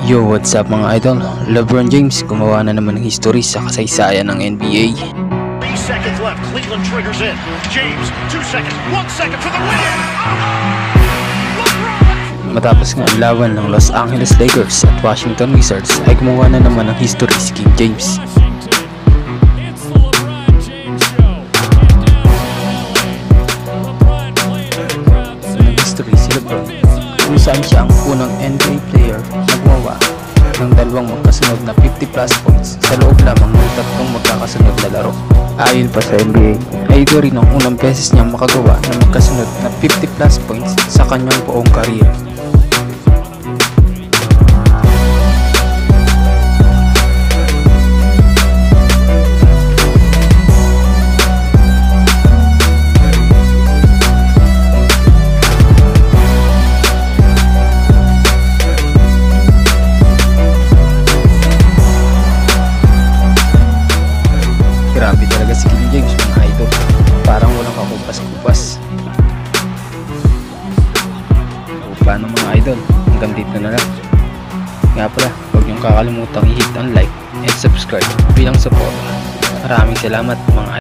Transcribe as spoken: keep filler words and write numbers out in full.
Yo, what's up mga idol? Lebron James gumawa na naman ng history sa kasaysayan ng N B A. three seconds left. Cleveland triggers in. James, two seconds. one second for the win. Matapos nga ang laban ng Los Angeles Lakers at Washington Wizards ay gumawa na naman ng history si King James. Ng history si Lebron kung saan siya ang unang N B A player na gumawa ng dalawang magkasunod na fifty plus points sa loob lamang ng tatlong magkakasunod na laro. Ayon pa sa N B A, ay ito rin ang unang beses niyang makagawa ng magkasunod na fifty plus points sa kanyang buong career. Grabe talaga si King James mga idol. Parang walang kakupas-kupas. O paano mga idol? Hanggang dito na lang. Nga pala, huwag niyong kakalimutang i-hit ang like and subscribe bilang support. Maraming salamat mga idol.